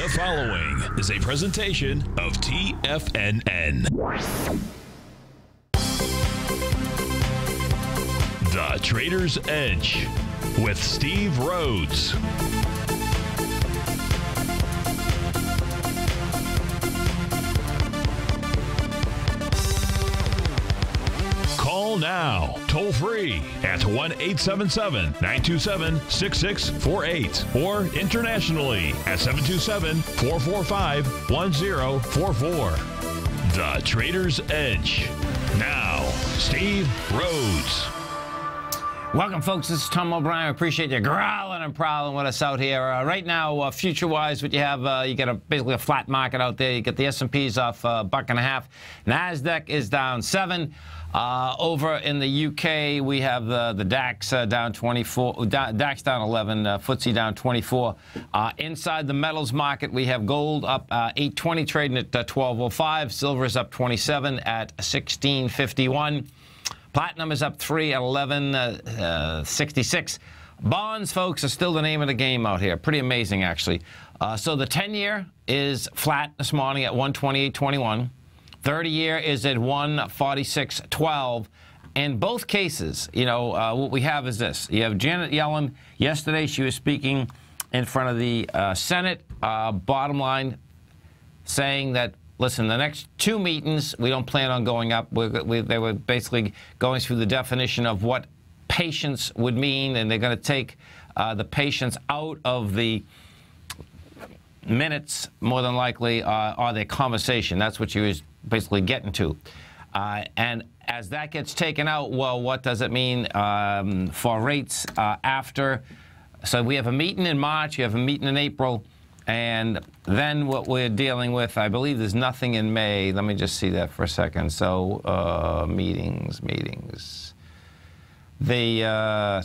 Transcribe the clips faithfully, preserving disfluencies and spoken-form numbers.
following is a presentation of T F N N. The Trader's Edge with Steve Rhodes. Call now, toll free at one eight seven seven, nine two seven, six six four eight or internationally at seven two seven, four four five, one zero four four. The Trader's Edge. Now, Steve Rhodes. Welcome, folks. This is Tom O'Brien. I appreciate you growling and prowling with us out here. Uh, right now, uh, future-wise, what you have, uh, you get a, basically a flat market out there. You get the S and P's off a uh, buck and a half. NASDAQ is down seven. Uh, over in the U K, we have the, the DAX uh, down twenty-four, da DAX down eleven, uh, F T S E down twenty-four. Uh, inside the metals market, we have gold up uh, eight twenty, trading at uh, twelve oh five. Silver is up twenty-seven at sixteen fifty-one. Platinum is up three at eleven sixty-six. Bonds, folks, are still the name of the game out here. Pretty amazing, actually. Uh, so the ten-year is flat this morning at one twenty-eight twenty-one. thirty-year is at one forty-six twelve. In both cases, you know, uh, what we have is this. You have Janet Yellen. Yesterday, she was speaking in front of the uh, Senate. Uh, bottom line, saying that, listen, the next two meetings, we don't plan on going up. We, we, they were basically going through the definition of what patience would mean, and they're going to take uh, the patience out of the minutes, more than likely, uh, or their conversation. That's what she was basically getting to. Uh, and as that gets taken out, well, what does it mean um, for rates uh, after? So we have a meeting in March, you have a meeting in April, and then what we're dealing with, I believe there's nothing in May. Let me just see that for a second. So uh, meetings, meetings. The uh,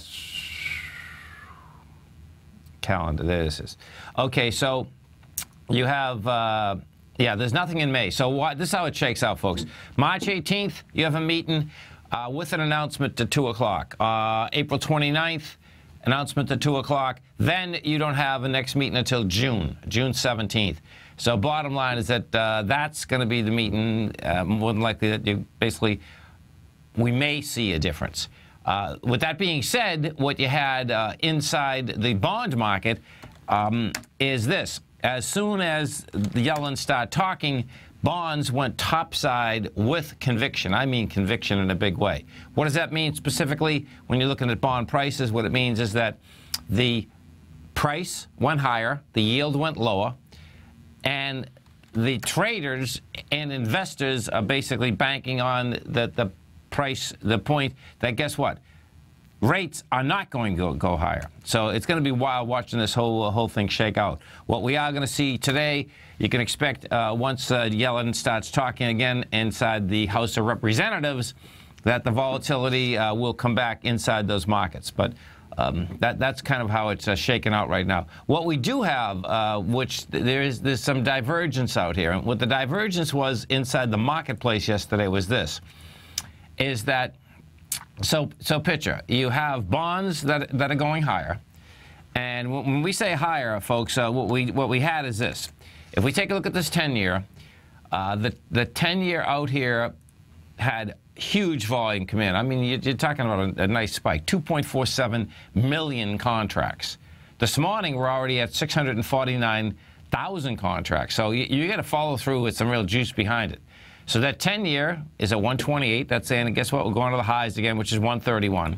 calendar, there this is. Okay, so you have, uh, yeah, there's nothing in May. So what, this is how it shakes out, folks. March eighteenth, you have a meeting uh, with an announcement at two o'clock. Uh, April twenty-ninth, announcement at two o'clock. Then you don't have a next meeting until June, June seventeenth. So bottom line is that uh, that's going to be the meeting, uh, more than likely that you basically, we may see a difference. Uh, with that being said, what you had uh, inside the bond market um, is this. As soon as the Yellen started talking, bonds went topside with conviction. I mean conviction in a big way. What does that mean specifically when you're looking at bond prices? What it means is that the price went higher, the yield went lower, and the traders and investors are basically banking on the, the price, the point that, guess what? Rates are not going to go, go higher. So it's going to be wild watching this whole uh, whole thing shake out. What we are going to see today, you can expect uh, once uh, Yellen starts talking again inside the House of Representatives, that the volatility uh, will come back inside those markets. But um, that, that's kind of how it's uh, shaken out right now. What we do have, uh, which there is there's some divergence out here. And what the divergence was inside the marketplace yesterday was this, is that So, so picture, you have bonds that, that are going higher. And when we say higher, folks, uh, what, we, what we had is this. If we take a look at this ten-year, uh, the, the ten-year out here had huge volume come in. I mean, you're, you're talking about a, a nice spike, two point four seven million contracts. This morning, we're already at six hundred forty-nine thousand contracts. So you, you got to follow through with some real juice behind it. So that ten-year is at one twenty-eight. That's saying, and guess what? We're going to the highs again, which is one thirty-one.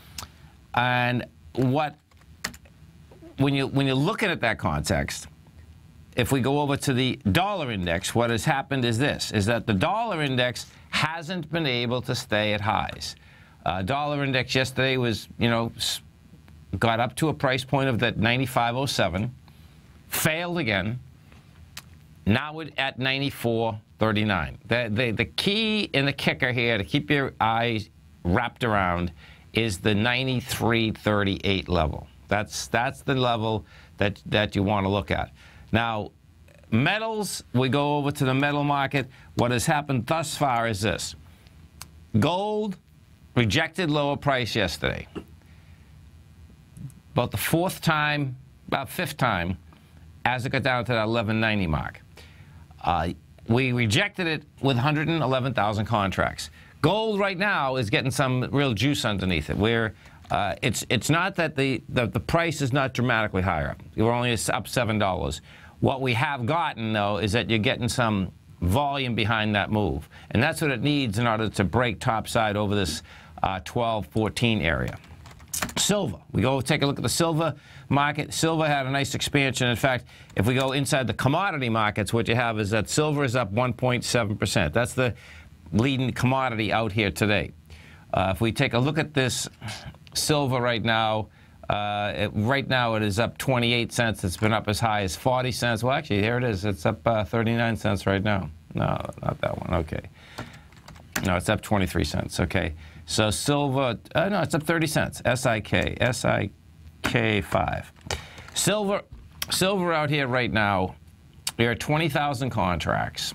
And what, when you when you're looking at that context, if we go over to the dollar index, what has happened is this: is that the dollar index hasn't been able to stay at highs. Uh, dollar index yesterday was, you know, got up to a price point of that ninety-five oh seven, failed again. Now we're at ninety-four thirty-nine. The, the, the key and the kicker here to keep your eyes wrapped around is the ninety-three thirty-eight level. That's, that's the level that, that you want to look at. Now, metals, we go over to the metal market. What has happened thus far is this. Gold rejected lower price yesterday. About the fourth time, about fifth time, as it got down to that eleven ninety mark. Uh, we rejected it with one hundred eleven thousand contracts. Gold right now is getting some real juice underneath it. Where uh, it's it's not that the, the the price is not dramatically higher. We're only up seven dollars. What we have gotten though is that you're getting some volume behind that move, and that's what it needs in order to break topside over this uh, twelve fourteen area. Silver. We go take a look at the silver market. Silver had a nice expansion. In fact, if we go inside the commodity markets, what you have is that silver is up one point seven percent. That's the leading commodity out here today. Uh, if we take a look at this silver right now, uh, it, right now it is up twenty-eight cents. It's been up as high as forty cents. Well, actually, here it is. It's up uh, thirty-nine cents right now. No, not that one. Okay. No, it's up twenty-three cents. Okay. So silver, uh, no, it's up thirty cents. S I K, S I K five. Silver, silver out here right now, there are twenty thousand contracts.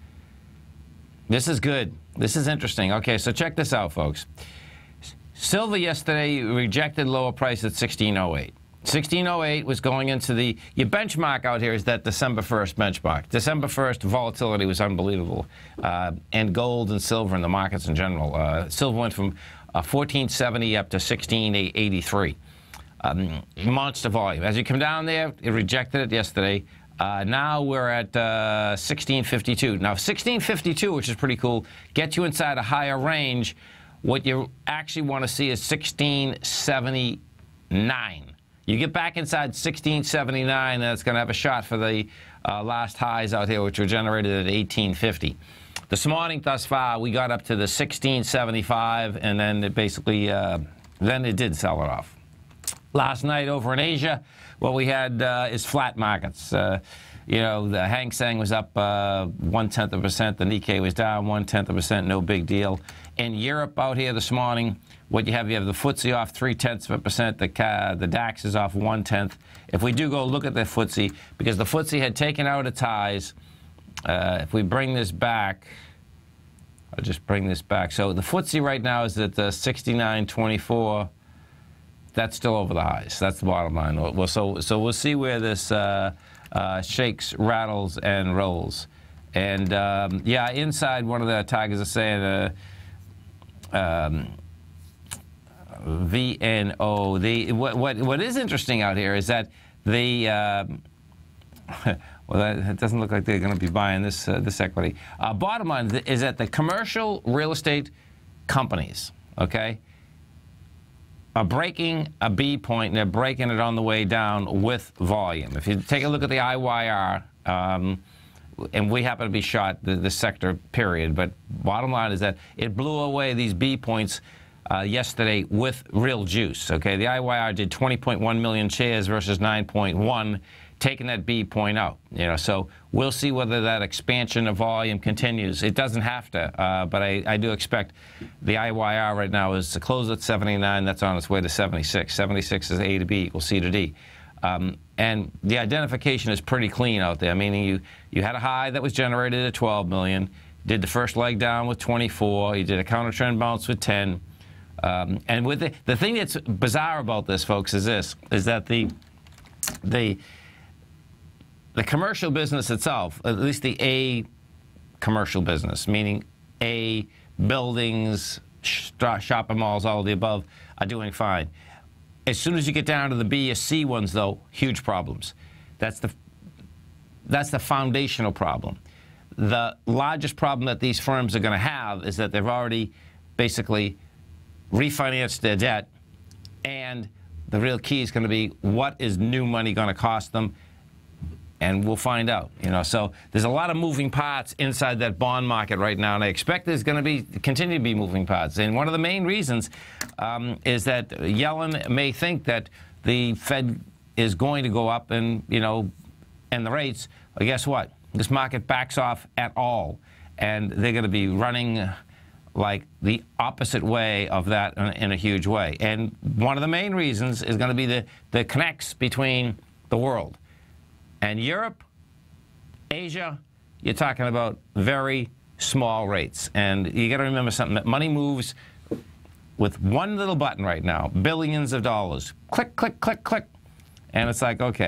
This is good. This is interesting. Okay, so check this out, folks. Silver yesterday rejected lower price at sixteen oh eight. sixteen oh eight was going into the, your benchmark out here is that December first benchmark. December first volatility was unbelievable. Uh, and gold and silver in the markets in general. Uh, silver went from uh, fourteen seventy up to sixteen eighty-three. Um, monster volume. As you come down there, it rejected it yesterday. Uh, now we're at uh, sixteen fifty-two. Now sixteen fifty-two, which is pretty cool, gets you inside a higher range. What you actually want to see is sixteen seventy-nine. You get back inside sixteen seventy-nine, and it's going to have a shot for the uh, last highs out here, which were generated at eighteen fifty. This morning, thus far, we got up to the sixteen seventy-five, and then it basically, uh, then it did sell it off. Last night over in Asia, what we had uh, is flat markets. Uh, you know, the Hang Seng was up uh, one-tenth of a percent. The Nikkei was down one-tenth of a percent. No big deal. In Europe out here this morning, what you have, you have the F T S E off three-tenths of a percent. The, uh, the DAX is off one-tenth. If we do go look at the F T S E, because the F T S E had taken out its highs, uh, if we bring this back, I'll just bring this back. So the F T S E right now is at the sixty-nine twenty-four. That's still over the highs. That's the bottom line. Well, so, so we'll see where this uh, uh, shakes, rattles, and rolls. And um, yeah, inside one of the tigers is saying uh, um, V N O. The what, what what is interesting out here is that the uh, well, that, it doesn't look like they're going to be buying this uh, this equity. Uh, bottom line is that the commercial real estate companies, okay, are breaking a B point, and they're breaking it on the way down with volume. If you take a look at the I Y R, um, and we happen to be short the, the sector period, but bottom line is that it blew away these B points uh, yesterday with real juice. Okay, the I Y R did twenty point one million shares versus nine point one, taking that B point out. You know, so we'll see whether that expansion of volume continues. It doesn't have to, uh, but I, I do expect the I Y R right now is to close at seventy-nine. That's on its way to seventy-six. seventy-six is A to B equals C to D. Um, and the identification is pretty clean out there, meaning you, you had a high that was generated at twelve million, did the first leg down with twenty-four, you did a counter trend bounce with ten. Um, and with the, the thing that's bizarre about this, folks, is this, is that the, the, the commercial business itself, at least the A commercial business, meaning A buildings, sh shopping malls, all of the above, are doing fine. As soon as you get down to the B or C ones, though, huge problems. That's the, that's the foundational problem. The largest problem that these firms are going to have is that they've already basically refinanced their debt, and the real key is going to be what is new money going to cost them, and we'll find out. You know, so there's a lot of moving parts inside that bond market right now, and I expect there's going to be continue to be moving parts. And one of the main reasons um, is that Yellen may think that the Fed is going to go up, and you know, and the rates. Well, guess what? This market backs off at all, and they're going to be running like the opposite way of that in, in a huge way. And one of the main reasons is going to be the the connects between the world. And Europe, Asia, you're talking about very small rates. And you got to remember something, that money moves with one little button right now, billions of dollars. Click, click, click, click. And it's like, okay,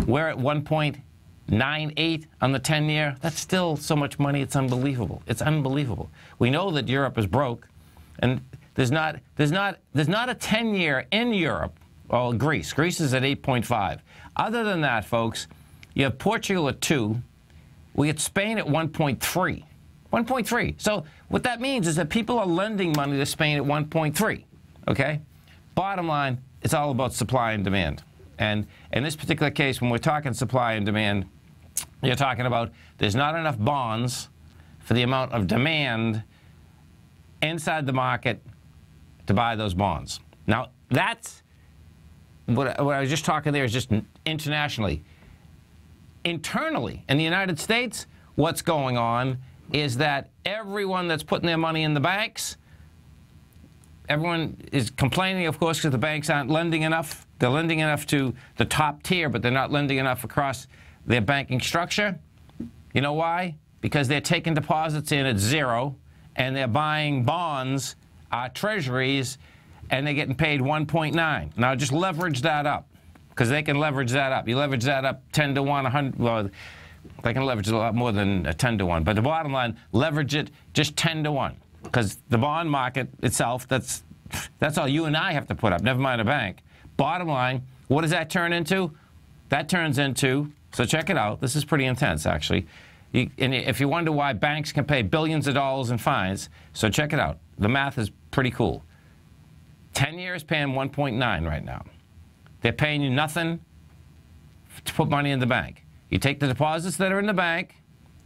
We're at one point nine eight on the ten-year. That's still so much money, it's unbelievable. It's unbelievable. We know that Europe is broke, and there's not, there's not, there's not a ten-year in Europe. Well, Greece. Greece is at eight point five. Other than that, folks, you have Portugal at two. We get Spain at one point three. one point three. So what that means is that people are lending money to Spain at one point three, okay? Bottom line, it's all about supply and demand. And in this particular case, when we're talking supply and demand, you're talking about there's not enough bonds for the amount of demand inside the market to buy those bonds. Now, that's what, what I was just talking there is just internationally. Internally, in the United States, what's going on is that everyone that's putting their money in the banks, everyone is complaining, of course, because the banks aren't lending enough. They're lending enough to the top tier, but they're not lending enough across their banking structure. You know why? Because they're taking deposits in at zero, and they're buying bonds, uh, treasuries, and they're getting paid one point nine. Now, just leverage that up, because they can leverage that up. You leverage that up ten to one, one hundred, well, they can leverage a lot more than a ten to one. But the bottom line, leverage it just ten to one, because the bond market itself, that's, that's all you and I have to put up, never mind a bank. Bottom line, what does that turn into? That turns into, so check it out, this is pretty intense, actually. You, and if you wonder why banks can pay billions of dollars in fines, so check it out. The math is pretty cool. ten years paying one point nine right now. They're paying you nothing to put money in the bank. You take the deposits that are in the bank,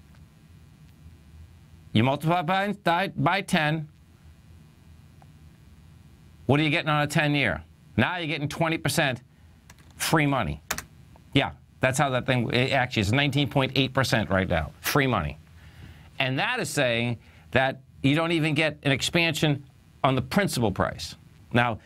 you multiply by, by ten. What are you getting on a ten-year? Now you're getting twenty percent free money. Yeah, that's how that thing it actually is nineteen point eight percent right now, free money. And that is saying that you don't even get an expansion on the principal price. Now,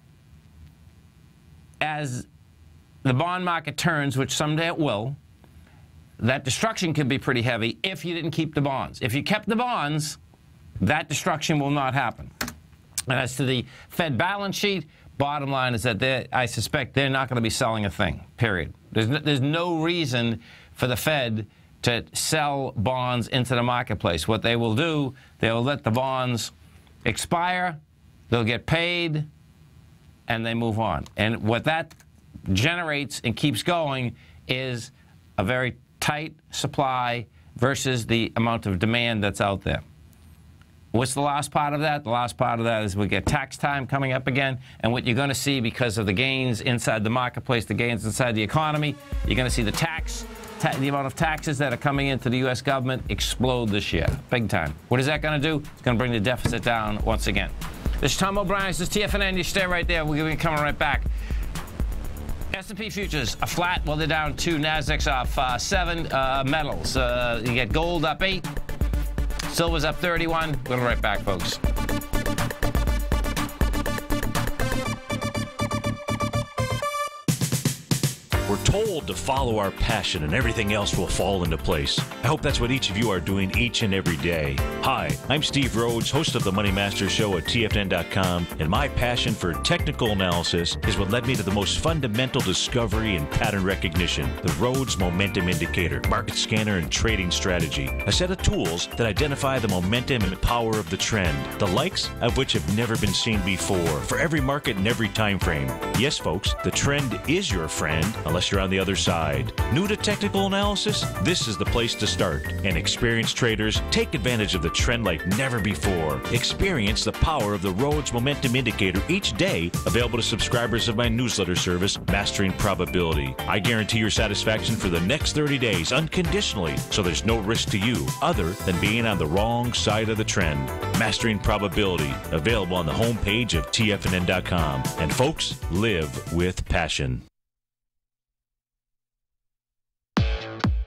as the bond market turns, which someday it will, that destruction can be pretty heavy if you didn't keep the bonds. If you kept the bonds, that destruction will not happen. And as to the Fed balance sheet, bottom line is that I suspect they're not going to be selling a thing, period. There's no, there's no reason for the Fed to sell bonds into the marketplace. What they will do, they'll let the bonds expire, they'll get paid, and they move on. And what that generates and keeps going is a very tight supply versus the amount of demand that's out there. What's the last part of that? The last part of that is we get tax time coming up again, and what you're going to see because of the gains inside the marketplace, the gains inside the economy, you're going to see the tax, ta the amount of taxes that are coming into the U S government explode this year, big time. What is that going to do? It's going to bring the deficit down once again. This is Tom O'Brien. This is T F N N. You stay right there. We're going to be coming right back. S and P futures are flat. Well, they're down two. Nasdaq's off uh, seven. Uh, metals. Uh, you get gold up eight. Silver's up thirty-one. We'll be right back, folks. We're told to follow our passion and everything else will fall into place. I hope that's what each of you are doing each and every day. Hi, I'm Steve Rhodes, host of the Money Master Show at T F N N dot com, and my passion for technical analysis is what led me to the most fundamental discovery in pattern recognition, the Rhodes Momentum Indicator, market scanner, and trading strategy, a set of tools that identify the momentum and power of the trend, the likes of which have never been seen before, for every market and every time frame. Yes, folks, the trend is your friend, unless you're on the other side. New to technical analysis? This is the place to start. And experienced traders take advantage of the trend like never before. Experience the power of the Rhodes Momentum Indicator each day, available to subscribers of my newsletter service, Mastering Probability. I guarantee your satisfaction for the next thirty days unconditionally, so there's no risk to you other than being on the wrong side of the trend. Mastering Probability, available on the homepage of T F N N dot com. And folks, live with passion.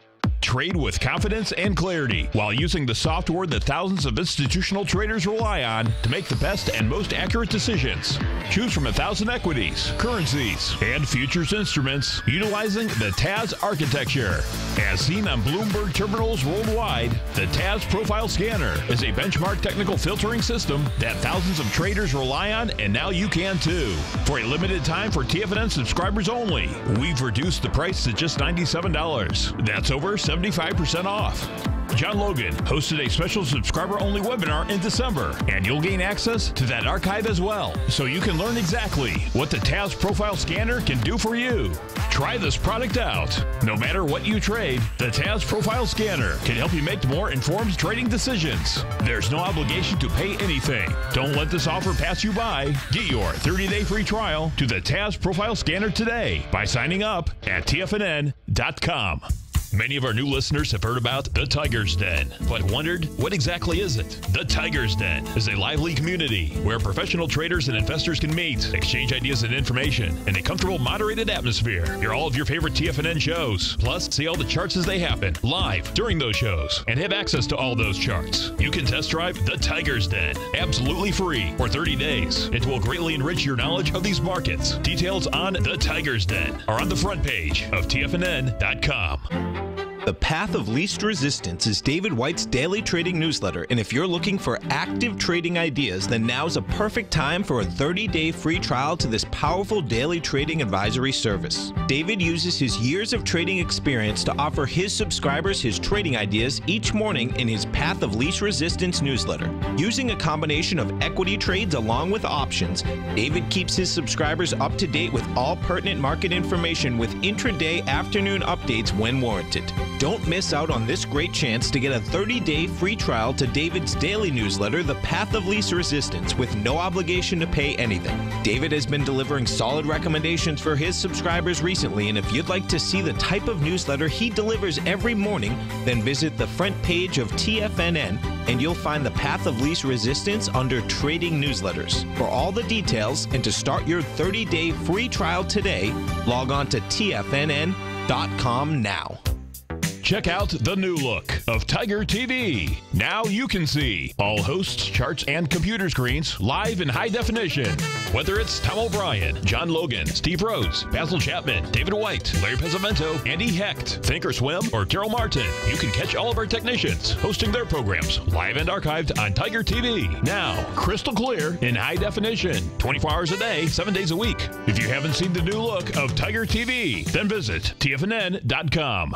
Trade with confidence and clarity while using the software that thousands of institutional traders rely on to make the best and most accurate decisions. Choose from a thousand equities, currencies, and futures instruments utilizing the T A Z architecture. As seen on Bloomberg terminals worldwide, the T A Z Profile Scanner is a benchmark technical filtering system that thousands of traders rely on, and now you can too. For a limited time for T F N N subscribers only, we've reduced the price to just ninety-seven dollars. That's over seventy-five percent off. John Logan hosted a special subscriber-only webinar in December, and you'll gain access to that archive as well, so you can learn exactly what the T A Z Profile Scanner can do for you. Try this product out. No matter what you trade, the T A Z Profile Scanner can help you make more informed trading decisions. There's no obligation to pay anything. Don't let this offer pass you by. Get your thirty day free trial to the T A Z Profile Scanner today by signing up at T F N N dot com. Many of our new listeners have heard about the Tiger's Den, but wondered, what exactly is it? The Tiger's Den is a lively community where professional traders and investors can meet, exchange ideas and information in a comfortable, moderated atmosphere. Hear all of your favorite T F N N shows, plus see all the charts as they happen live during those shows, and have access to all those charts. You can test drive the Tiger's Den absolutely free for thirty days. It will greatly enrich your knowledge of these markets. Details on the Tiger's Den are on the front page of T F N N dot com. The Path of Least Resistance is David White's daily trading newsletter, and if you're looking for active trading ideas, then now's a perfect time for a thirty day free trial to this powerful daily trading advisory service. David uses his years of trading experience to offer his subscribers his trading ideas each morning in his Path of Least Resistance newsletter. Using a combination of equity trades along with options, David keeps his subscribers up to date with all pertinent market information with intraday afternoon updates when warranted. Don't miss out on this great chance to get a thirty day free trial to David's daily newsletter, The Path of Least Resistance, with no obligation to pay anything. David has been delivering solid recommendations for his subscribers recently, and if you'd like to see the type of newsletter he delivers every morning, then visit the front page of T F N N and you'll find The Path of Least Resistance under Trading Newsletters. For all the details and to start your thirty day free trial today, log on to T F N N dot com now. Check out the new look of Tiger T V. Now you can see all hosts, charts, and computer screens live in high definition. Whether it's Tom O'Brien, John Logan, Steve Rhodes, Basil Chapman, David White, Larry Pezzamento, Andy Hecht, Thinkorswim, or Terrell Martin, you can catch all of our technicians hosting their programs live and archived on Tiger T V. Now, crystal clear in high definition, twenty-four hours a day, seven days a week. If you haven't seen the new look of Tiger T V, then visit T F N N dot com.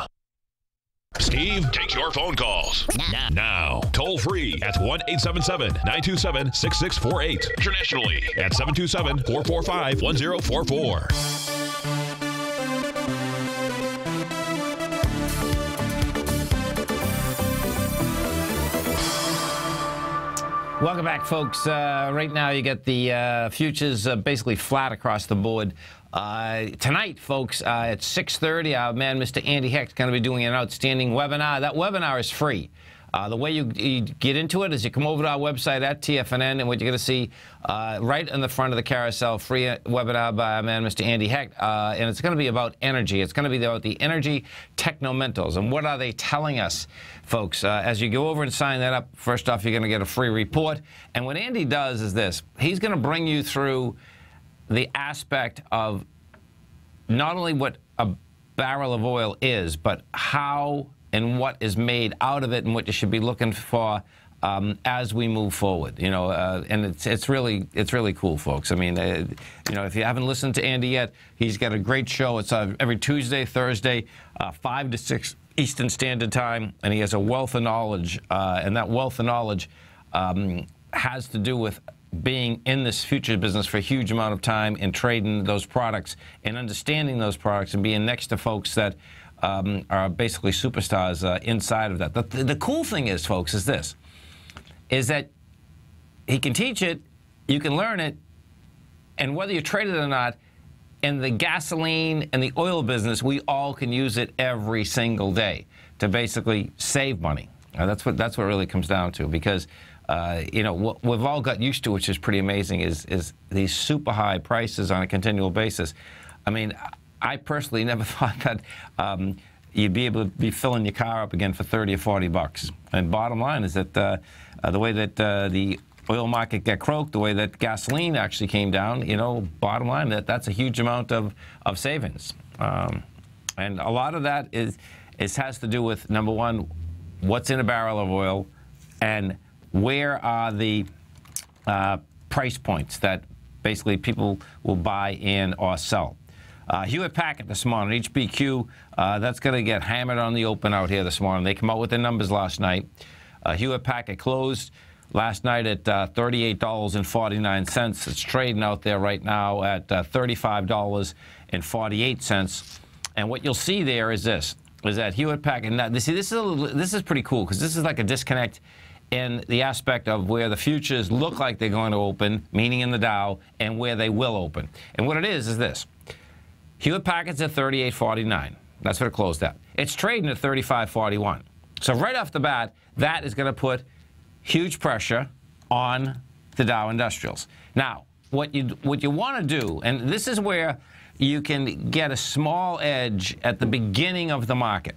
Steve takes your phone calls now. now. Toll free at one eight seven seven, nine two seven, six six four eight. Internationally at seven two seven, four four five, one zero four four. Welcome back, folks. Uh, right now, you get the uh, futures uh, basically flat across the board. Uh, tonight, folks, uh, at six thirty, our man, Mister Andy Hecht, is going to be doing an outstanding webinar. That webinar is free. Uh, the way you, you get into it is you come over to our website at T F N N, and what you're going to see uh, right in the front of the carousel, free webinar by our man, Mister Andy Hecht, uh, and it's going to be about energy. It's going to be about the energy technomentals, and what are they telling us, folks? Uh, as you go over and sign that up, first off, you're going to get a free report, and what Andy does is this. He's going to bring you through the aspect of not only what a barrel of oil is, but how and what is made out of it and what you should be looking for um, as we move forward. You know, uh, and it's it's really it's really cool, folks. I mean, uh, you know, if you haven't listened to Andy yet, he's got a great show. It's uh, every Tuesday, Thursday, uh, five to six Eastern Standard Time, and he has a wealth of knowledge, uh, and that wealth of knowledge um, has to do with being in this future business for a huge amount of time and trading those products and understanding those products and being next to folks that um, are basically superstars uh, inside of that. The, the cool thing is, folks, is this, is that he can teach it, you can learn it, and whether you trade it or not, in the gasoline and the oil business, we all can use it every single day to basically save money. Uh, that's what that's what it really comes down to, because Uh, you know, what we've all got used to, which is pretty amazing, is, is these super high prices on a continual basis. I mean, I personally never thought that, um, you'd be able to be filling your car up again for thirty or forty bucks. And bottom line is that uh, uh, the way that uh, the oil market got croaked, the way that gasoline actually came down, you know, bottom line, that that's a huge amount of, of savings. Um, and a lot of that is, is has to do with, number one, what's in a barrel of oil and where are the uh, price points that basically people will buy in or sell. Uh, Hewlett Packard this morning, H B Q, uh, that's going to get hammered on the open out here this morning. They come out with their numbers last night. Uh, Hewlett Packard closed last night at uh, thirty-eight dollars and forty-nine cents. It's trading out there right now at uh, thirty-five dollars and forty-eight cents. And what you'll see there is this, is that Hewlett Packard, now, see, this is, a little, this is pretty cool because this is like a disconnect in the aspect of where the futures look like they're going to open, meaning in the Dow, and where they will open. And what it is is this. Hewlett Packard's at thirty-eight forty-nine. That's what it closed at. It's trading at thirty-five forty-one. So right off the bat, that is going to put huge pressure on the Dow Industrials. Now, what you what you want to do, and this is where you can get a small edge at the beginning of the market.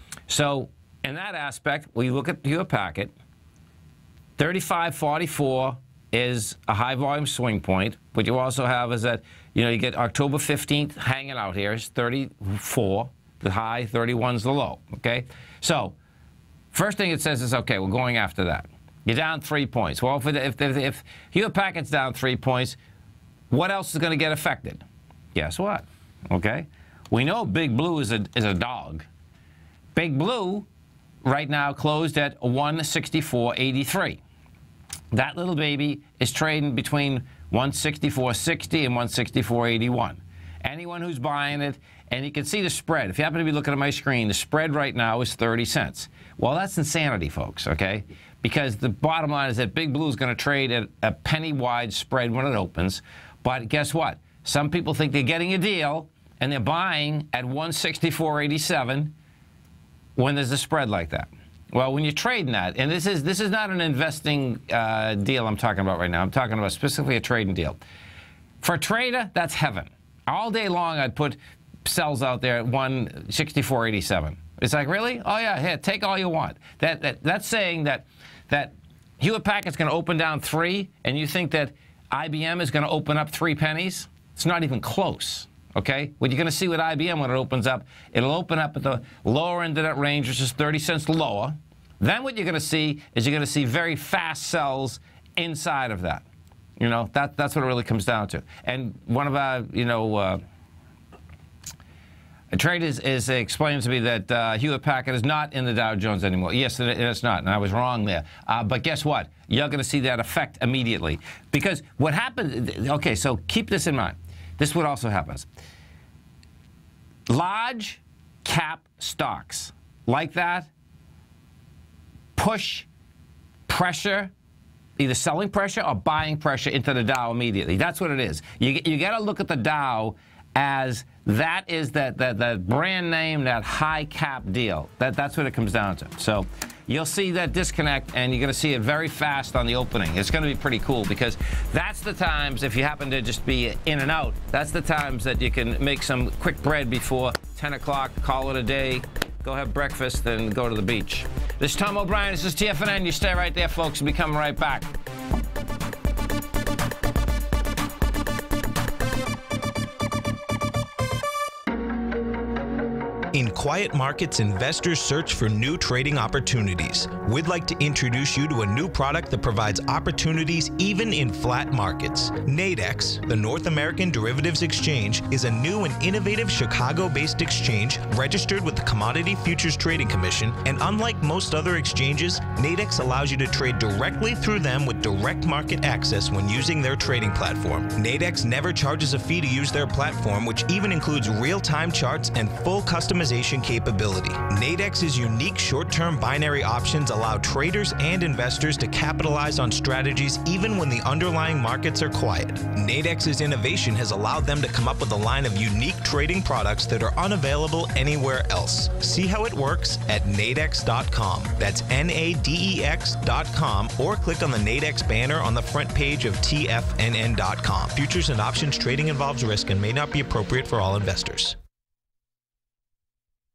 So in that aspect, we look at Hewlett Packard. thirty-five forty-four is a high volume swing point. What you also have is that, you know, you get October fifteenth hanging out here. It's thirty-four, the high, thirty-one's the low, okay? So first thing it says is, okay, we're going after that. You're down three points. Well, if, if, if, if Hewlett Packard's down three points, what else is going to get affected? Guess what? Okay? We know Big Blue is a, is a dog. Big Blue right now closed at one sixty-four eighty-three. That little baby is trading between one sixty-four sixty and one sixty-four eighty-one. Anyone who's buying it, and you can see the spread. If you happen to be looking at my screen, the spread right now is thirty cents. Well, that's insanity, folks, okay? Because the bottom line is that Big Blue is going to trade at a penny-wide spread when it opens. But guess what? Some people think they're getting a deal, and they're buying at one sixty-four eighty-seven when there's a spread like that. Well, when you're trading that, and this is this is not an investing uh, deal I'm talking about right now. I'm talking about specifically a trading deal. For a trader, that's heaven. All day long, I'd put sells out there at one sixty-four eighty-seven. It's like, really? Oh, yeah, here, take all you want. That, that That's saying that, that Hewlett Packard's going to open down three, and you think that I B M is going to open up three pennies? It's not even close. Okay? What you're going to see with I B M when it opens up, it'll open up at the lower end of that range, which is thirty cents lower. Then what you're going to see is you're going to see very fast sells inside of that. You know, that, that's what it really comes down to. And one of our, you know, uh, traders is explaining to me that uh, Hewlett Packard is not in the Dow Jones anymore. Yes, it, it's not, and I was wrong there. Uh, but guess what? You're going to see that effect immediately. Because what happens, okay, so keep this in mind. This is what also happens. Large cap stocks like that push pressure, either selling pressure or buying pressure into the Dow immediately. That's what it is. You, you got to look at the Dow as that is that, that, that brand name, that high cap deal. That, that's what it comes down to. So you'll see that disconnect, and you're going to see it very fast on the opening. It's going to be pretty cool because that's the times, if you happen to just be in and out, that's the times that you can make some quick bread before ten o'clock, call it a day, go have breakfast, and go to the beach. This is Tom O'Brien. This is T F N N. You stay right there, folks. We'll be coming right back. In quiet markets, investors search for new trading opportunities. We'd like to introduce you to a new product that provides opportunities even in flat markets. Nadex, the North American Derivatives Exchange, is a new and innovative Chicago-based exchange registered with the Commodity Futures Trading Commission, and unlike most other exchanges, Nadex allows you to trade directly through them with direct market access when using their trading platform. Nadex never charges a fee to use their platform, which even includes real-time charts and full customization capability. Nadex's unique short-term binary options allow traders and investors to capitalize on strategies even when the underlying markets are quiet. Nadex's innovation has allowed them to come up with a line of unique trading products that are unavailable anywhere else. See how it works at nadex dot com. That's N A D E X dot com, or click on the Nadex banner on the front page of T F N N dot com. Futures and options trading involves risk and may not be appropriate for all investors.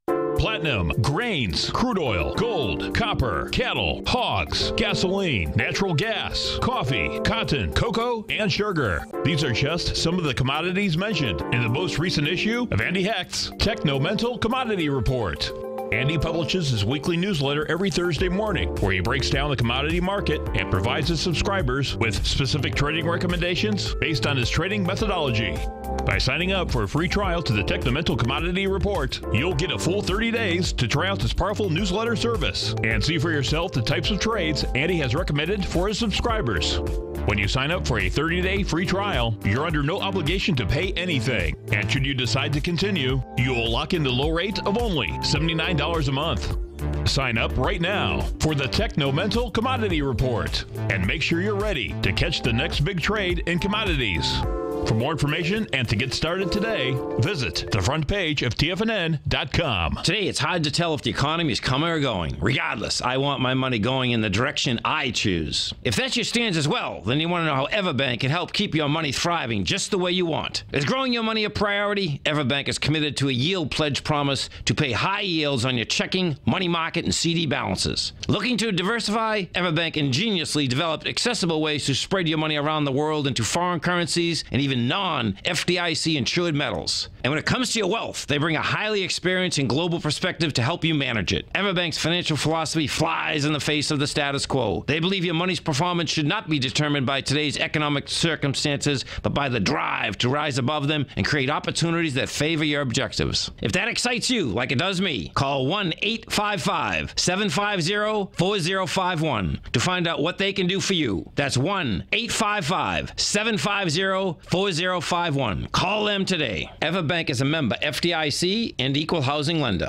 platinum, grains, crude oil, gold, copper, cattle, hogs, gasoline, natural gas, coffee, cotton, cocoa, and sugar. These are just some of the commodities mentioned in the most recent issue of Andy Hecht's Techno-Mental Commodity Report. Andy publishes his weekly newsletter every Thursday morning, where he breaks down the commodity market and provides his subscribers with specific trading recommendations based on his trading methodology. By signing up for a free trial to the Techno-Mental Commodity Report, you'll get a full thirty days to try out this powerful newsletter service and see for yourself the types of trades Andy has recommended for his subscribers. When you sign up for a thirty-day free trial, you're under no obligation to pay anything. And should you decide to continue, you will lock in the low rate of only seventy-nine dollars a month. Sign up right now for the Techno-Mental Commodity Report and make sure you're ready to catch the next big trade in commodities. For more information and to get started today, visit the front page of T F N N dot com. Today, it's hard to tell if the economy is coming or going. Regardless, I want my money going in the direction I choose. If that's your stance as well, then you want to know how Everbank can help keep your money thriving just the way you want. Is growing your money a priority? Everbank is committed to a yield pledge promise to pay high yields on your checking, money market, and C D balances. Looking to diversify? Everbank ingeniously developed accessible ways to spread your money around the world into foreign currencies and even non-F D I C insured metals. And when it comes to your wealth, they bring a highly experienced and global perspective to help you manage it. Everbank's financial philosophy flies in the face of the status quo. They believe your money's performance should not be determined by today's economic circumstances, but by the drive to rise above them and create opportunities that favor your objectives. If that excites you, like it does me, call one eight five five, seven five zero, four zero five one to find out what they can do for you. That's one eight five five, seven five zero, four zero five one. Call them today. Everbank is a member F D I C and equal housing lender.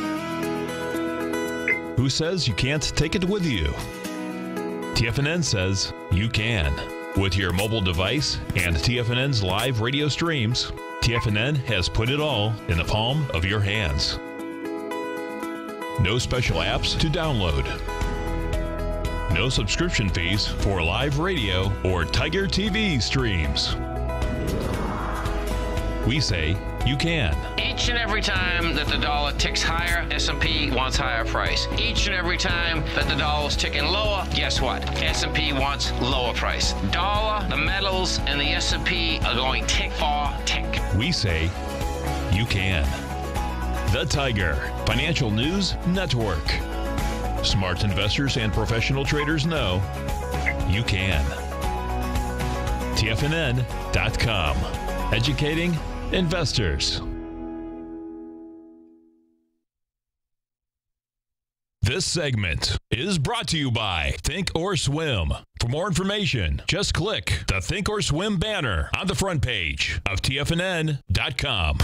Who says you can't take it with you? T F N N says you can. With your mobile device and T F N N's live radio streams, T F N N has put it all in the palm of your hands. No special apps to download. No subscription fees for live radio or Tiger T V streams. We say you can. Each and every time that the dollar ticks higher, S and P wants higher price. Each and every time that the dollar is ticking lower, guess what? S and P wants lower price. Dollar, the metals, and the S and P are going tick for tick. We say you can. The Tiger Financial News Network. Smart investors and professional traders know you can. T F N N dot com. Educating investors. This segment is brought to you by Think or Swim. For more information, just click the Think or Swim banner on the front page of T F N N dot com.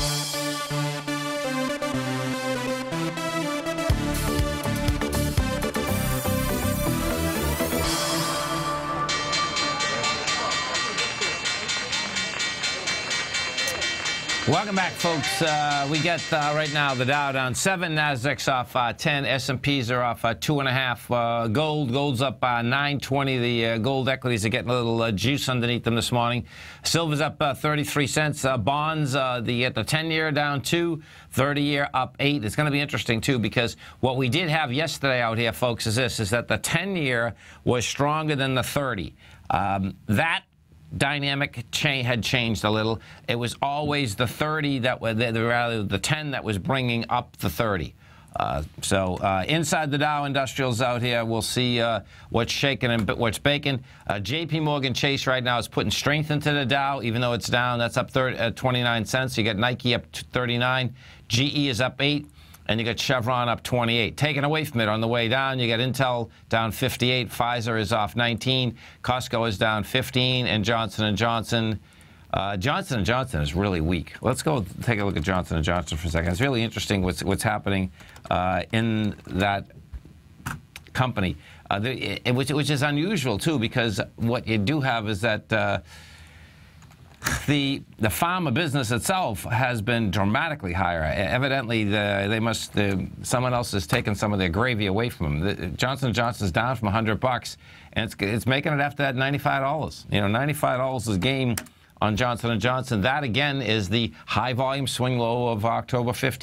Welcome back, folks. Uh, we got uh, right now the Dow down seven, Nasdaq's off uh, ten, S and P's are off uh, two and a half. Uh, gold, gold's up uh, nine twenty. The uh, gold equities are getting a little uh, juice underneath them this morning. Silver's up uh, thirty-three cents. Uh, bonds, uh, the at the ten-year down two, thirty-year up eight. It's going to be interesting too, because what we did have yesterday out here, folks, is this: is that the ten-year was stronger than the thirty. Um, that dynamic cha had changed a little. It was always the thirty that was the, the rather the ten that was bringing up the thirty. Uh, so uh, inside the Dow Industrials out here, we'll see uh, what's shaking and what's baking. Uh, J P Morgan Chase right now is putting strength into the Dow, even though it's down. That's up thirty, uh, twenty-nine cents. You got Nike up thirty-nine. G E is up eight. And you got Chevron up twenty-eight. Taken away from it on the way down, you got Intel down fifty-eight. Pfizer is off nineteen. Costco is down fifteen. And Johnson and Johnson. Uh, Johnson and Johnson is really weak. Let's go take a look at Johnson and Johnson for a second. It's really interesting what's, what's happening uh, in that company, uh, the, it, which, which is unusual, too, because what you do have is that uh, The the pharma business itself has been dramatically higher. Evidently, the, they must the, someone else has taken some of their gravy away from them. The, Johnson and Johnson is down from a hundred bucks, and it's it's making it after that ninety-five dollars. You know, ninety-five dollars is game on Johnson and Johnson. That again is the high volume swing low of October fifteenth.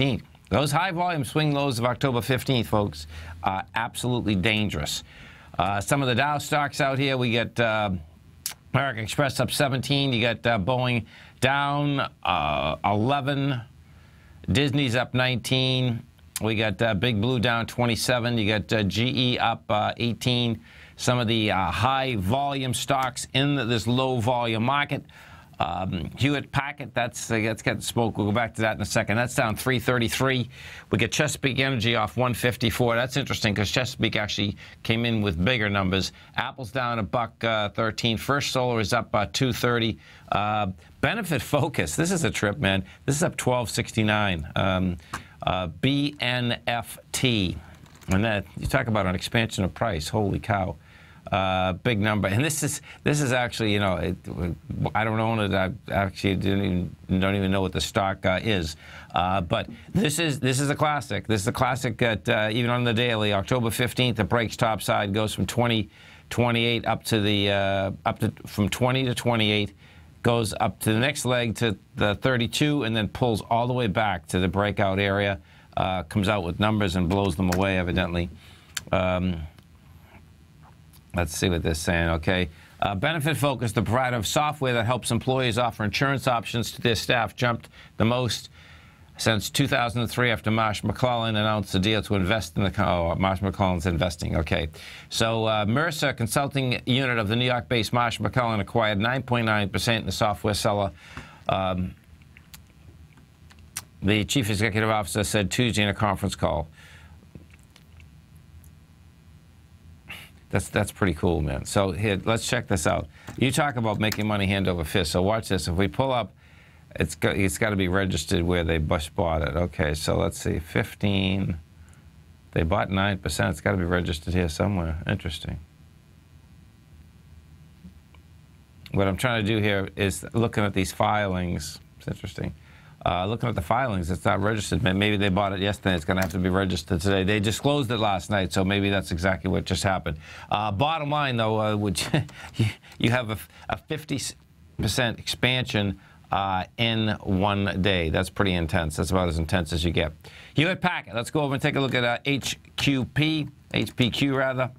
Those high volume swing lows of October fifteenth, folks, are absolutely dangerous. Uh, some of the Dow stocks out here, we get uh, American Express up seventeen. You got uh, Boeing down uh, eleven. Disney's up nineteen. We got uh, Big Blue down twenty-seven. You got uh, G E up uh, eighteen. Some of the uh, high volume stocks in the, this low volume market. Um, Hewitt Packard, that's, uh, that's got smoke. We'll go back to that in a second. That's down three thirty-three. We get Chesapeake Energy off one fifty-four. That's interesting because Chesapeake actually came in with bigger numbers. Apple's down a buck uh, thirteen. First Solar is up uh, two thirty. Uh, Benefit Focus, this is a trip, man. This is up twelve sixty-nine. Um, uh, B N F T, and that you talk about an expansion of price. Holy cow. Uh, big number, and this is this is actually, you know, it, I don't own it. I actually didn't even, don't even know what the stock uh, is, uh, but this is this is a classic. This is a classic that uh, even on the daily, October fifteenth, it breaks topside, goes from twenty twenty-eight up to the uh, up to from twenty to twenty-eight, goes up to the next leg to the thirty-two, and then pulls all the way back to the breakout area. Uh, comes out with numbers and blows them away, evidently. Um, Let's see what they're saying, okay. Uh, Benefit Focus, the provider of software that helps employees offer insurance options to their staff, jumped the most since two thousand three after Marsh McLennan announced a deal to invest in the... Oh, Marsh McLennan's investing, okay. So uh, Mercer, consulting unit of the New York-based Marsh McLennan, acquired nine point nine percent in the software seller. Um, the chief executive officer said Tuesday in a conference call. That's that's pretty cool, man. So here, let's check this out. You talk about making money hand over fist. So watch this. If we pull up, it's got, it's got to be registered where they bought it. Okay, so let's see, fifteen. They bought nine percent. It's got to be registered here somewhere. Interesting. What I'm trying to do here is looking at these filings. It's interesting. Uh, looking at the filings, it's not registered. Maybe they bought it yesterday. It's going to have to be registered today. They disclosed it last night, so maybe that's exactly what just happened. Uh, bottom line, though, uh, would you, you have a, a fifty percent expansion uh, in one day. That's pretty intense. That's about as intense as you get. Hewitt Packard. Let's go over and take a look at uh, H Q P, H P Q rather.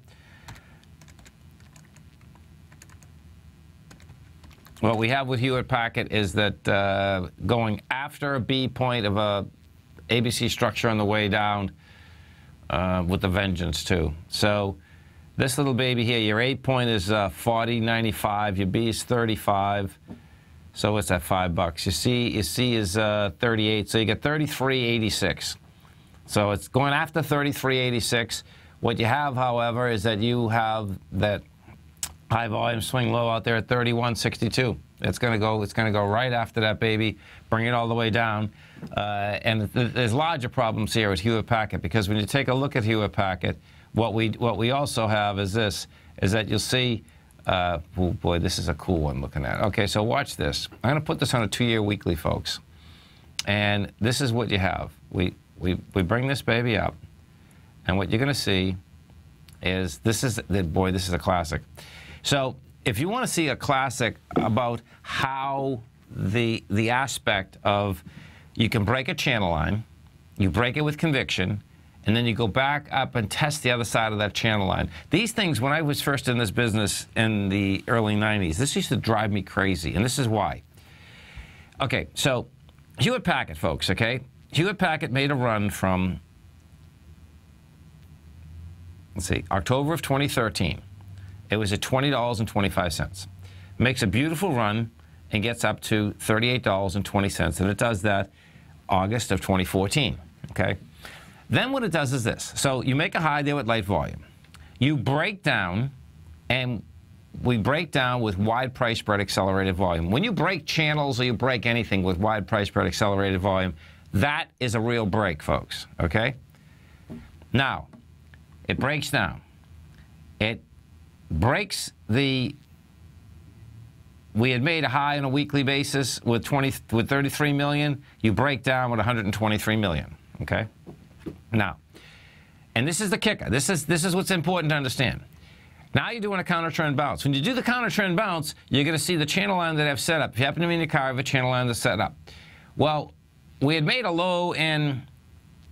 What we have with Hewitt Packard is that uh, going after a B point of a A B C structure on the way down uh, with the vengeance too. So this little baby here, your A point is uh, forty ninety-five, your B is thirty-five. So what's that, five bucks? Your C, your C is uh, thirty-eight, so you get thirty-three eighty-six. So it's going after thirty-three eighty-six. What you have, however, is that you have that high volume swing low out there at thirty-one sixty-two. It's going to go. It's going to go right after that baby, bring it all the way down. Uh, and th there's larger problems here with Hewitt Packard, because when you take a look at Hewitt Packard, what we what we also have is this: is that you'll see. Uh, oh boy, this is a cool one looking at. Okay, so watch this. I'm going to put this on a two-year weekly, folks. And this is what you have. We we we bring this baby up, and what you're going to see is this is the boy. This is a classic. So if you want to see a classic about how the, the aspect of you can break a channel line, you break it with conviction, and then you go back up and test the other side of that channel line. These things, when I was first in this business in the early nineties, this used to drive me crazy, and this is why. Okay, so Hewitt Packard, folks, okay? Hewitt Packard made a run from, let's see, October of twenty thirteen. It was at twenty dollars and twenty-five cents. Makes a beautiful run and gets up to thirty-eight dollars and twenty cents, and it does that August of twenty fourteen, okay? Then what it does is this. So you make a high there with light volume. You break down, and we break down with wide price spread accelerated volume. When you break channels or you break anything with wide price spread accelerated volume, that is a real break, folks, okay? Now, it breaks down. It breaks the, we had made a high on a weekly basis with twenty with thirty-three million. You break down with one hundred twenty-three million. Okay. Now, and this is the kicker. This is this is what's important to understand. Now you're doing a counter trend bounce. When you do the counter trend bounce, you're going to see the channel line that I've set up. If you happen to be in your car, I have a channel line that's set up. Well, we had made a low in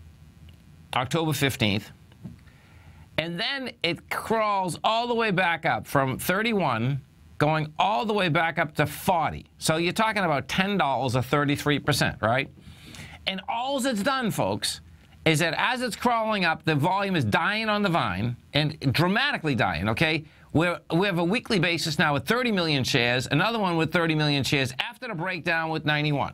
October fifteenth. And then it crawls all the way back up from thirty-one, going all the way back up to forty. So you're talking about ten dollars or thirty-three percent, right? And all it's done, folks, is that as it's crawling up, the volume is dying on the vine, and dramatically dying, okay? We're, we have a weekly basis now with thirty million shares, another one with thirty million shares after the breakdown with ninety-one.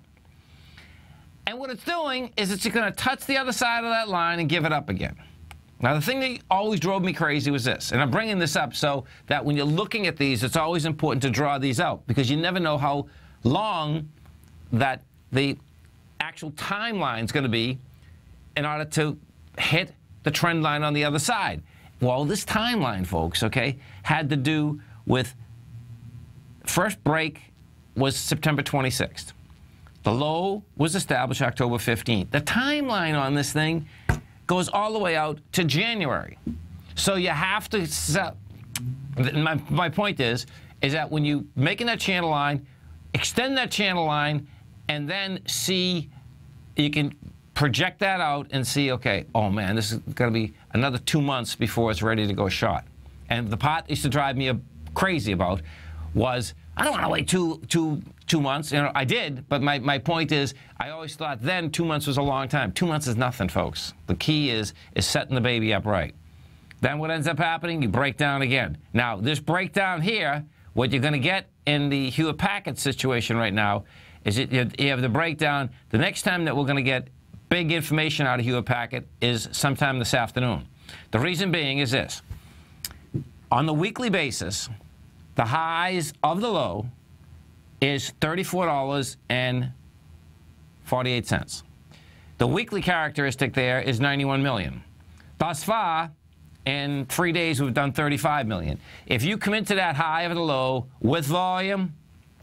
And what it's doing is it's going to touch the other side of that line and give it up again. Now, the thing that always drove me crazy was this, and I'm bringing this up so that when you're looking at these, it's always important to draw these out, because you never know how long that the actual timeline is going to be in order to hit the trend line on the other side. Well, this timeline, folks, okay, had to do with first break was September twenty-sixth. The low was established October fifteenth. The timeline on this thing goes all the way out to January. So you have to set, my, my point is, is that when you making that channel line, extend that channel line, and then see, you can project that out and see, okay, oh man, this is going to be another two months before it's ready to go short. And the part that used to drive me crazy about was, I don't want to wait two, two, two months. You know, I did, but my, my point is, I always thought then two months was a long time. Two months is nothing, folks. The key is, is setting the baby up right. Then what ends up happening, you break down again. Now, this breakdown here, what you're going to get in the Hewlett-Packard situation right now is it, you have the breakdown. The next time that we're going to get big information out of Hewlett-Packard is sometime this afternoon. The reason being is this. On the weekly basis, the highs of the low is thirty-four dollars and forty-eight cents. The weekly characteristic there is ninety-one million. Thus far, in three days, we've done thirty-five million. If you come into that high of the low with volume,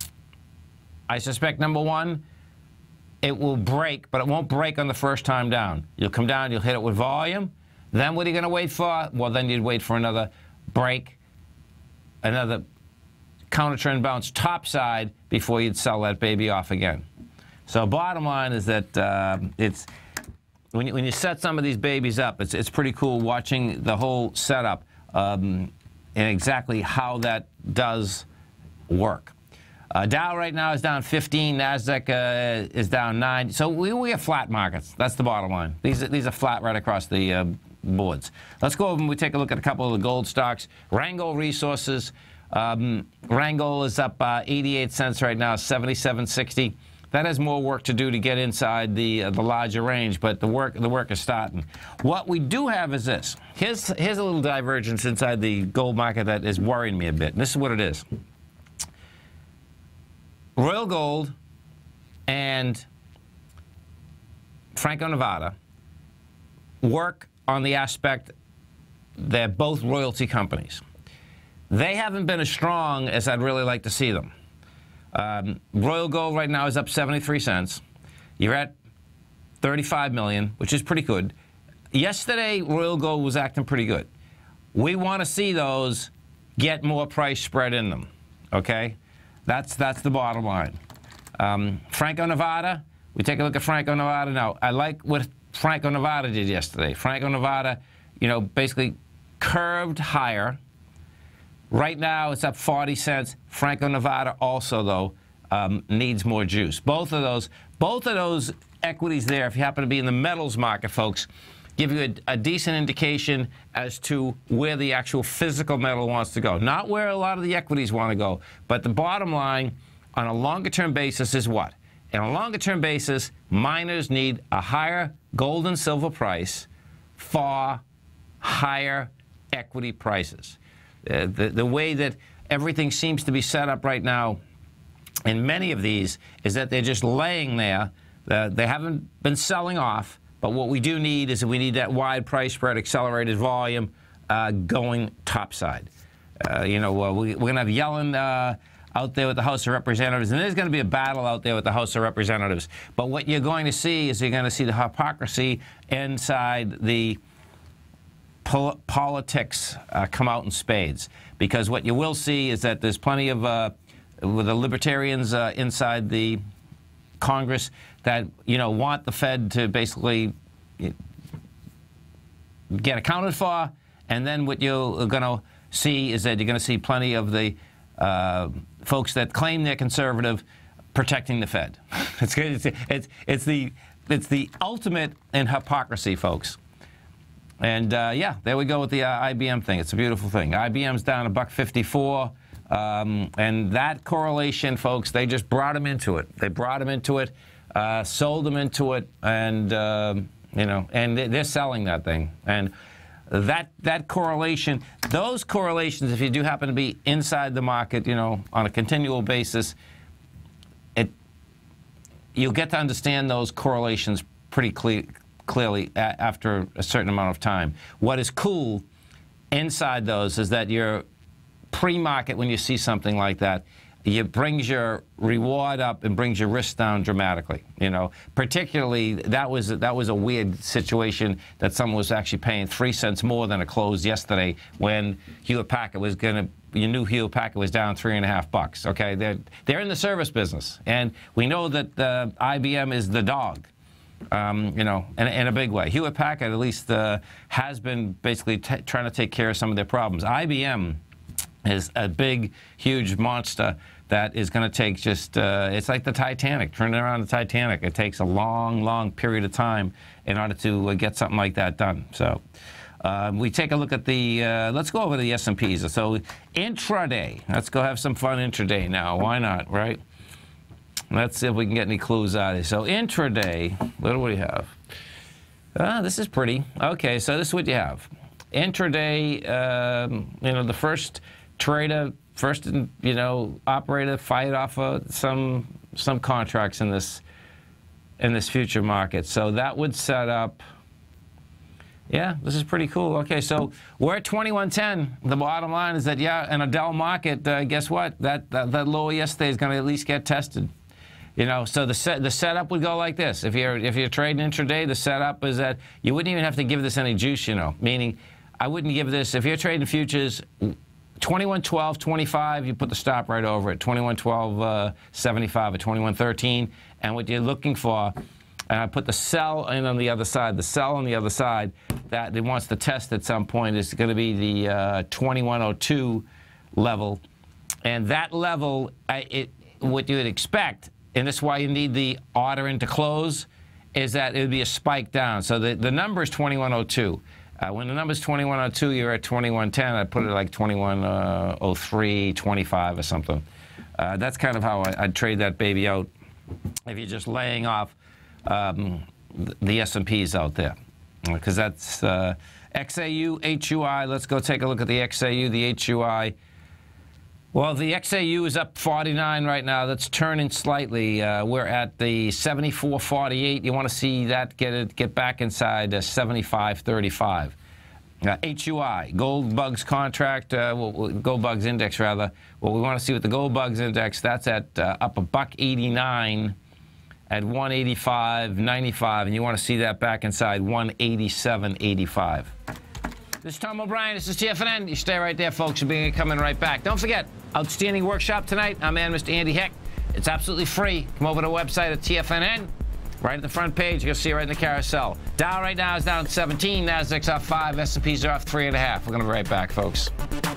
I suspect, number one, it will break, but it won't break on the first time down. You'll come down, you'll hit it with volume. Then what are you going to wait for? Well, then you'd wait for another break, another counter-trend bounce topside before you'd sell that baby off again. So bottom line is that uh, it's when you, when you set some of these babies up, it's, it's pretty cool watching the whole setup um, and exactly how that does work. Uh, Dow right now is down fifteen. NASDAQ uh, is down nine. So we, we have flat markets. That's the bottom line. These are, these are flat right across the uh, boards. Let's go over and we take a look at a couple of the gold stocks. Rangol Resources. Um, Rangol is up uh, eighty-eight cents right now, seventy-seven sixty. That has more work to do to get inside the uh, the larger range, but the work the work is starting. What we do have is this. Here's here's a little divergence inside the gold market that is worrying me a bit. And this is what it is. Royal Gold and Franco-Nevada work on the aspect they're both royalty companies. They haven't been as strong as I'd really like to see them. Um, Royal Gold right now is up seventy-three cents. You're at thirty-five million, which is pretty good. Yesterday, Royal Gold was acting pretty good. We want to see those get more price spread in them, okay? That's, that's the bottom line. Um, Franco-Nevada, we take a look at Franco-Nevada now. I like what Franco-Nevada did yesterday. Franco-Nevada, you know, basically curved higher. Right now, it's up forty cents. Franco-Nevada also, though, um, needs more juice. Both of those, both of those equities there, if you happen to be in the metals market, folks, give you a, a decent indication as to where the actual physical metal wants to go. Not where a lot of the equities want to go, but the bottom line on a longer-term basis is what? On a longer-term basis, miners need a higher gold and silver price for higher equity prices. Uh, the, the way that everything seems to be set up right now in many of these is that they're just laying there. Uh, they haven't been selling off, but what we do need is that we need that wide price spread, accelerated volume uh, going topside. Uh, you know, uh, we, we're going to have Yellen uh, out there with the House of Representatives, and there's going to be a battle out there with the House of Representatives. But what you're going to see is you're going to see the hypocrisy inside the Pol politics uh, come out in spades, because what you will see is that there's plenty of uh, with the libertarians uh, inside the Congress that, you know, want the Fed to basically get accounted for, and then what you're going to see is that you're going to see plenty of the uh, folks that claim they're conservative protecting the Fed. It's, it's, it's, it's, the, it's the ultimate in hypocrisy, folks. And, uh, yeah, there we go with the uh, I B M thing. It's a beautiful thing. I B M's down a buck fifty-four. Um, and that correlation, folks, they just brought them into it. They brought them into it, uh, sold them into it, and, uh, you know, and they're selling that thing. And that that correlation, those correlations, if you do happen to be inside the market, you know, on a continual basis, it you'll get to understand those correlations pretty cle clearly a after a certain amount of time. What is cool inside those is that you're pre-market, when you see something like that, it brings your reward up and brings your risk down dramatically. You know, particularly that was that was a weird situation that someone was actually paying three cents more than a close yesterday when Hewlett Packard was going to. You knew Hewlett Packard was down three and a half bucks. Okay, they're they're in the service business, and we know that uh, I B M is the dog. Um, you know, in, in a big way. Hewlett Packard at least uh, has been basically t trying to take care of some of their problems. I B M is a big, huge monster that is going to take just, uh, it's like the Titanic, turning around the Titanic. It takes a long, long period of time in order to uh, get something like that done. So uh, we take a look at the, uh, let's go over the S and Ps. So intraday, let's go have some fun intraday now. Why not, right? Let's see if we can get any clues out of it. So intraday, what do we have? Ah, this is pretty. Okay, so this is what you have. Intraday, um, you know, the first trader, first, you know, operator fight off of some some contracts in this in this future market. So that would set up. Yeah, this is pretty cool. Okay, so we're at twenty-one ten. The bottom line is that, yeah, in a Dell market, uh, guess what? That, that that low yesterday is going to at least get tested. You know, so the set the setup would go like this. If you're if you're trading intraday, the setup is that you wouldn't even have to give this any juice. You know, meaning I wouldn't give this if you're trading futures. twenty-one twelve twenty-five, you put the stop right over it. twenty-one twelve seventy-five or twenty-one thirteen, and what you're looking for, and I put the sell in on the other side. The sell on the other side that it wants to test at some point is going to be the uh, twenty-one oh two level, and that level, I, it what you would expect, and that's why you need the order in to close, is that it would be a spike down. So the the number is twenty-one oh two. Uh, when the number's twenty-one oh two, you're at twenty-one ten. I put it like twenty-one oh three, twenty-five or something. Uh, that's kind of how I, I'd trade that baby out if you're just laying off um, the S and Ps out there. Because that's uh, X A U, H U I. Let's go take a look at the X A U, the H U I. Well, the X A U is up forty-nine right now. That's turning slightly. Uh, we're at the seventy-four forty-eight. You want to see that get it get back inside uh, seventy-five thirty-five. Uh, H U I, Gold Bugs contract, uh, well, Gold Bugs index rather. Well, we want to see what the Gold Bugs index. That's at uh, up a buck eighty-nine at one eighty-five ninety-five, and you want to see that back inside one eighty-seven eighty-five. This is Tom O'Brien. This is T F N N. You stay right there, folks. We'll be coming right back. Don't forget, outstanding workshop tonight. I'm man, Mister Andy Heck. It's absolutely free. Come over to the website at T F N N. Right at the front page, you'll see it right in the carousel. Dow right now is down at seventeen. Nasdaq's off five. S and P's are off three and a half. We're going to be right back, folks.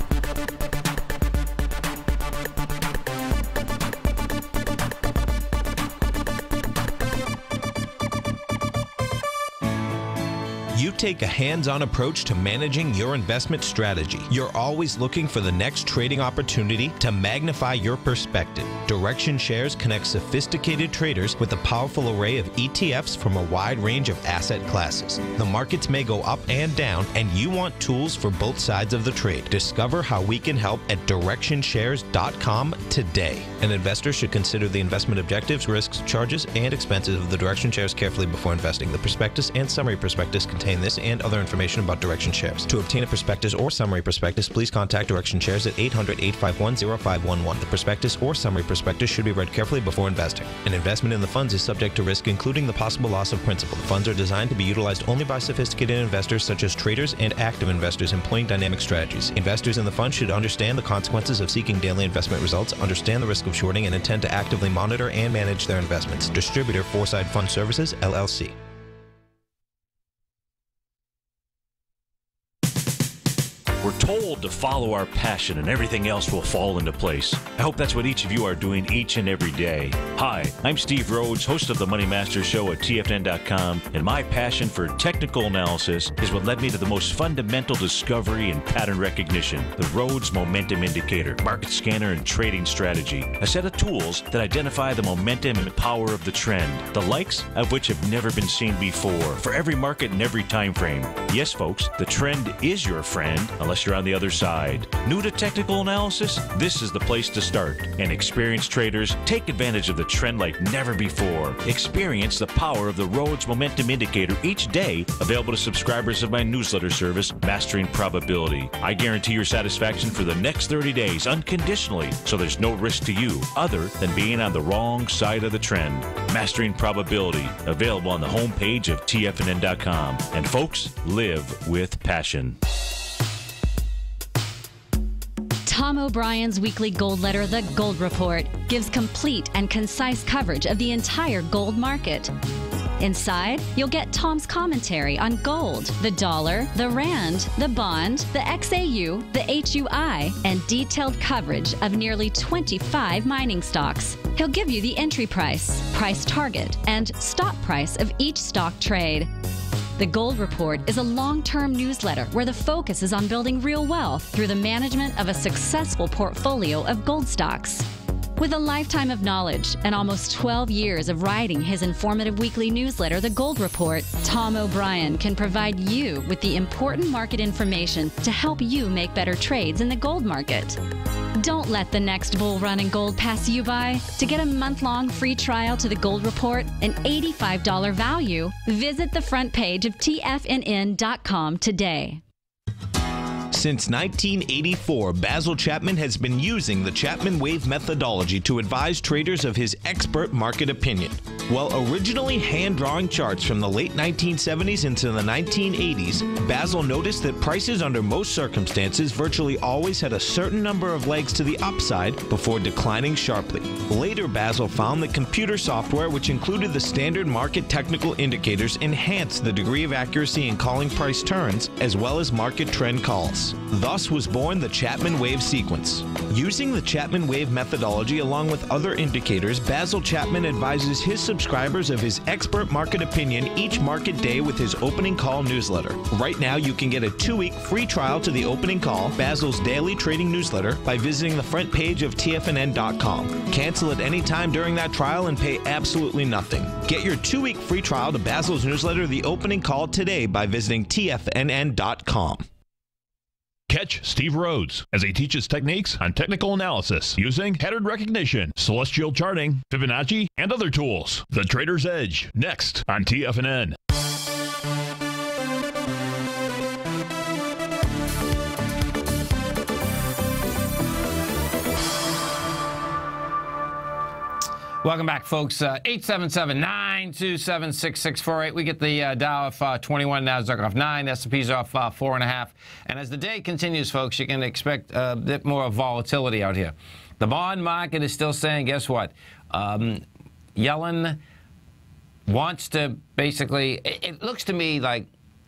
You take a hands-on approach to managing your investment strategy. You're always looking for the next trading opportunity to magnify your perspective. Direction Shares connects sophisticated traders with a powerful array of E T Fs from a wide range of asset classes. The markets may go up and down, and you want tools for both sides of the trade. Discover how we can help at direction shares dot com today. An investor should consider the investment objectives, risks, charges, and expenses of the Direction Shares carefully before investing. The prospectus and summary prospectus contain this and other information about Direction Shares. To obtain a prospectus or summary prospectus, please contact Direction Shares at eight hundred, eight five one, oh five one one. The prospectus or summary prospectus should be read carefully before investing. An investment in the funds is subject to risk, including the possible loss of principal. The funds are designed to be utilized only by sophisticated investors such as traders and active investors employing dynamic strategies. Investors in the fund should understand the consequences of seeking daily investment results, understand the risk of shorting, and intend to actively monitor and manage their investments. Distributor, Foreside Fund Services, L L C. We're told to follow our passion and everything else will fall into place. I hope that's what each of you are doing each and every day. Hi, I'm Steve Rhodes, host of the Money Master Show at T F N N dot com, and my passion for technical analysis is what led me to the most fundamental discovery in pattern recognition, the Rhodes Momentum Indicator, market scanner, and trading strategy, a set of tools that identify the momentum and power of the trend, the likes of which have never been seen before, for every market and every time frame. Yes, folks, the trend is your friend, unless you're on the other side. New to technical analysis? This is the place to start. And experienced traders, take advantage of the trend like never before. Experience the power of the Rhodes Momentum Indicator each day, available to subscribers of my newsletter service, Mastering Probability. I guarantee your satisfaction for the next thirty days, unconditionally, so there's no risk to you other than being on the wrong side of the trend. Mastering Probability, available on the homepage of T F N N dot com. And folks, live with passion. Tom O'Brien's weekly gold letter, The Gold Report, gives complete and concise coverage of the entire gold market. Inside, you'll get Tom's commentary on gold, the dollar, the rand, the bond, the X A U, the H U I, and detailed coverage of nearly twenty-five mining stocks. He'll give you the entry price, price target, and stop price of each stock trade. The Gold Report is a long-term newsletter where the focus is on building real wealth through the management of a successful portfolio of gold stocks. With a lifetime of knowledge and almost twelve years of writing his informative weekly newsletter, The Gold Report, Tom O'Brien can provide you with the important market information to help you make better trades in the gold market. Don't let the next bull run in gold pass you by. To get a month-long free trial to The Gold Report, an eighty-five dollars value, visit the front page of T F N N dot com today. Since nineteen eighty-four, Basil Chapman has been using the Chapman Wave methodology to advise traders of his expert market opinion. While originally hand-drawing charts from the late nineteen seventies into the nineteen eighties, Basil noticed that prices under most circumstances virtually always had a certain number of legs to the upside before declining sharply. Later, Basil found that computer software, which included the standard market technical indicators, enhanced the degree of accuracy in calling price turns as well as market trend calls. Thus was born the Chapman Wave sequence. Using the Chapman Wave methodology along with other indicators, Basil Chapman advises his subscribers of his expert market opinion each market day with his opening call newsletter. Right now, you can get a two-week free trial to the opening call, Basil's daily trading newsletter, by visiting the front page of T F N N dot com. Cancel at any time during that trial and pay absolutely nothing. Get your two-week free trial to Basil's newsletter, The Opening Call, today by visiting T F N N dot com. Catch Steve Rhodes as he teaches techniques on technical analysis using pattern recognition, celestial charting, Fibonacci, and other tools. The Trader's Edge, next on T F N N. Welcome back, folks. Uh, eight seven seven, nine two seven, six six four eight. We get the uh, Dow off uh, twenty-one, Nasdaq off nine, S and P's off uh, four and a half. And as the day continues, folks, you can expect a bit more volatility out here. The bond market is still saying, guess what? Um, Yellen wants to basically, it, it looks to me like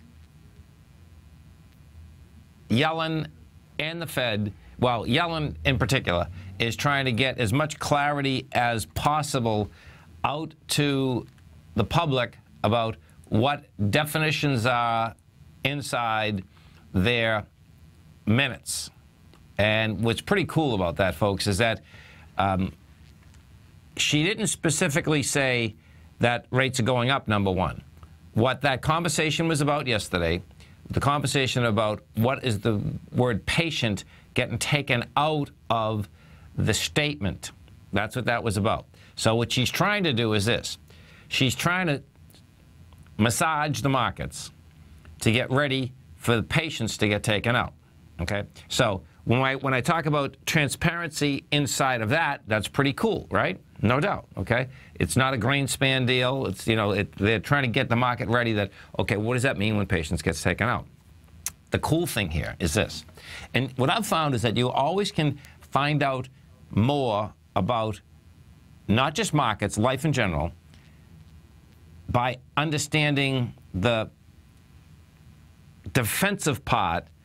Yellen and the Fed, well, Yellen in particular, is trying to get as much clarity as possible out to the public about what definitions are inside their minutes. And what's pretty cool about that, folks, is that um, she didn't specifically say that rates are going up, number one. What that conversation was about yesterday, the conversation about what is the word patient getting taken out of the statement. That's what that was about. So what she's trying to do is this. She's trying to massage the markets to get ready for the patients to get taken out. Okay? So when I, when I talk about transparency inside of that, that's pretty cool, right? No doubt, okay? It's not a grain span deal. It's, you know, it, they're trying to get the market ready that, okay, what does that mean when patients gets taken out? The cool thing here is this. And what I've found is that you always can find out more about not just markets, life in general, by understanding the defensive part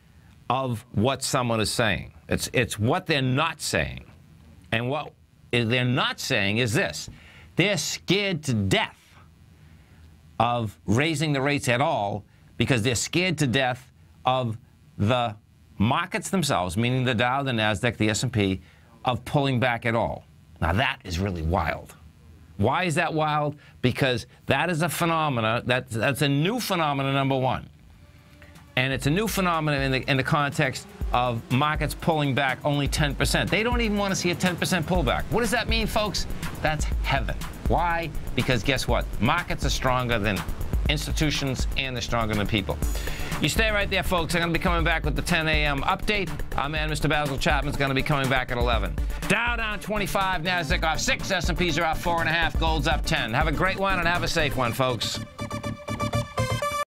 of what someone is saying. It's, it's what they're not saying. And what they're not saying is this. They're scared to death of raising the rates at all because they're scared to death of the markets themselves, meaning the Dow, the NASDAQ, the S and P, of pulling back at all. Now, that is really wild. Why is that wild? Because that is a phenomena, that, that's a new phenomena, number one. And it's a new phenomenon in the, in the context of markets pulling back only ten percent. They don't even want to see a ten percent pullback. What does that mean, folks? That's heaven. Why? Because guess what? Markets are stronger than institutions and they're stronger than people. You stay right there, folks. I'm going to be coming back with the ten A M update. Our man, Mister Basil Chapman's going to be coming back at eleven. Dow down twenty-five, NASDAQ off six, S and P's are off four and a half, gold's up ten. Have a great one and have a safe one, folks.